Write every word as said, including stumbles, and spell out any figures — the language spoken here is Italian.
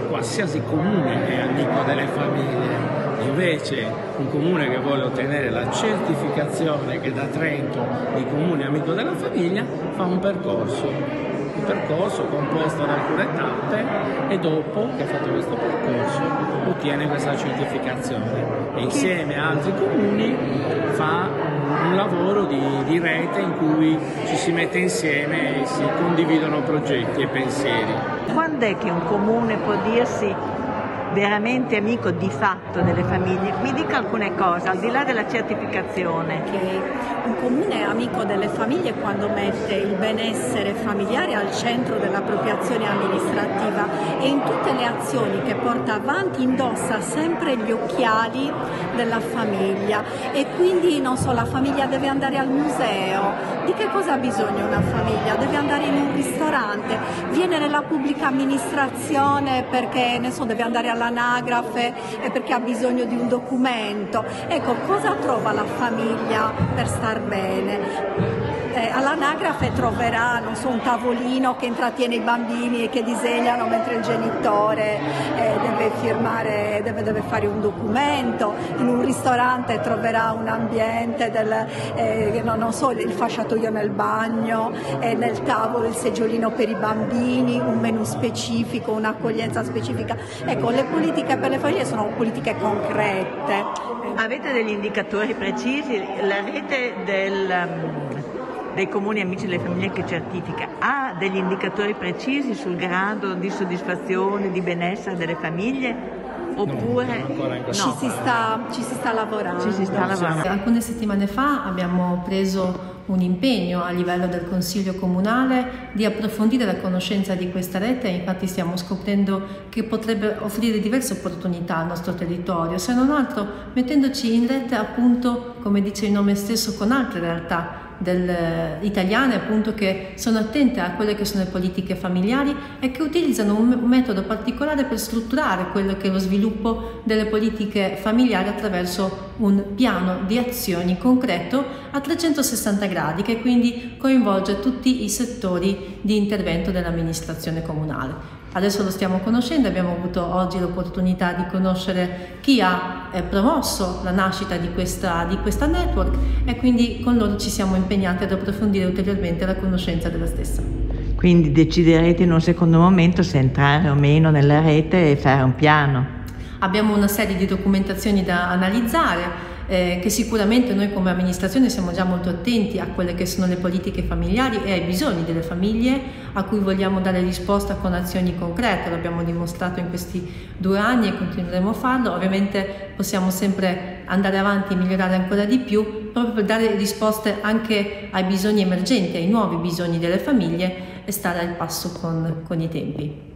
qualsiasi comune è amico delle famiglie. Invece un comune che vuole ottenere la certificazione che da Trento di comune amico della famiglia fa un percorso, un percorso composto da alcune tappe, e dopo che ha fatto questo percorso ottiene questa certificazione e insieme a altri comuni fa un lavoro di, di rete in cui ci si mette insieme e si condividono progetti e pensieri. Quando è che un comune può dirsi veramente amico di fatto delle famiglie? Mi dica alcune cose, al di là della certificazione. Che un comune è amico delle famiglie quando mette il benessere familiare al centro della propria azione amministrativa e in tutte le azioni che porta avanti indossa sempre gli occhiali della famiglia, e quindi non so, la famiglia deve andare al museo. Di che cosa ha bisogno una famiglia? Deve andare in un ristorante, viene nella pubblica amministrazione perché ne so, deve andare all'anagrafe e perché ha bisogno di un documento. Ecco, cosa trova la famiglia per star bene? Eh, all'anagrafe troverà, non so, un tavolino che intrattiene i bambini e che disegnano mentre il genitore eh, deve firmare, deve, deve fare un documento. In un ristorante troverà un ambiente del, eh, non, non so, il fasciatoio nel bagno, eh, nel tavolo il seggiolino per i bambini, un menù specifico, un'accoglienza specifica. Ecco, le politiche per le famiglie sono politiche concrete. Avete degli indicatori precisi? La rete del... dei comuni amici delle famiglie che certifica ha degli indicatori precisi sul grado di soddisfazione, di benessere delle famiglie? Oppure no, no. Ci, si sta, ci si sta lavorando. Ci si sta lavorando. Alcune settimane fa abbiamo preso un impegno a livello del Consiglio Comunale di approfondire la conoscenza di questa rete, infatti stiamo scoprendo che potrebbe offrire diverse opportunità al nostro territorio, se non altro mettendoci in rete, appunto, come dice il nome stesso, con altre realtà del, italiane, appunto, che sono attente a quelle che sono le politiche familiari e che utilizzano un, un metodo particolare per strutturare quello che è lo sviluppo delle politiche familiari attraverso un piano di azioni concreto a trecentosessanta gradi, che quindi coinvolge tutti i settori di intervento dell'amministrazione comunale. Adesso lo stiamo conoscendo, abbiamo avuto oggi l'opportunità di conoscere chi ha eh, promosso la nascita di questa, di questa network, e quindi con loro ci siamo impegnati ad approfondire ulteriormente la conoscenza della stessa. Quindi deciderete in un secondo momento se entrare o meno nella rete e fare un piano. Abbiamo una serie di documentazioni da analizzare, eh, che sicuramente noi come amministrazione siamo già molto attenti a quelle che sono le politiche familiari e ai bisogni delle famiglie, a cui vogliamo dare risposta con azioni concrete. Lo abbiamo dimostrato in questi due anni e continueremo a farlo. Ovviamente possiamo sempre andare avanti e migliorare ancora di più, proprio per dare risposte anche ai bisogni emergenti, ai nuovi bisogni delle famiglie e stare al passo con, con i tempi.